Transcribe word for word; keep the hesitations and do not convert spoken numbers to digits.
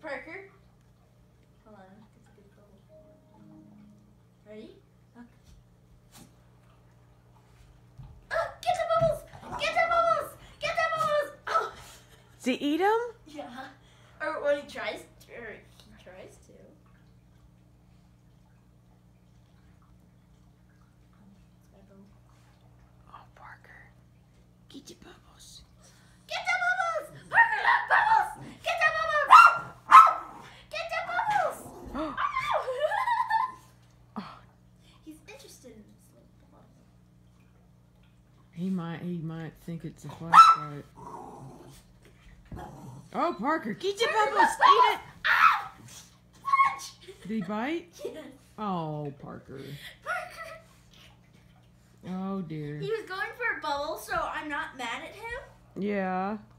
Parker. Hold on. It's a good bubble. Ready? Okay. Oh, get the bubbles! Get the bubbles! Get the bubbles! Oh. Does he eat them? Yeah. Or when he tries, or he tries to. Oh, Parker. Get your bubbles. Get the bubbles! Parker, look, bubbles! Get the bubbles! Get the bubbles! Oh. He's interested in this little bubble. He might, he might think it's a flashlight. Oh, Parker, get your Parker, bubbles. look, Eat it. Ah! Fudge! Did he bite? Yes. Oh, Parker. Parker. Oh, dear. He was going for a bubble, so I'm not mad at him. Yeah.